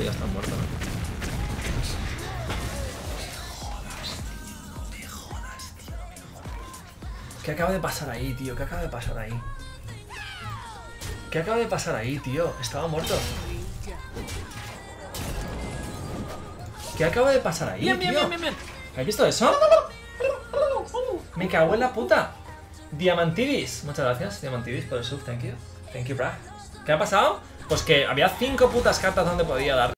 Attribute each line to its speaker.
Speaker 1: ya está muerto, ¿no? ¿Qué acaba de pasar ahí, tío? ¿Qué acaba de pasar ahí? ¿Qué acaba de pasar ahí, tío? Estaba muerto. ¿Qué acaba de pasar ahí,
Speaker 2: Bien,
Speaker 1: tío?
Speaker 2: bien, bien, bien.
Speaker 1: ¿Has visto eso? Me cago en la puta. Diamantidis. Muchas gracias, Diamantidis, por el sub. Thank you. Thank you, brah. ¿Qué ha pasado? Pues que había 5 putas cartas donde podía dar.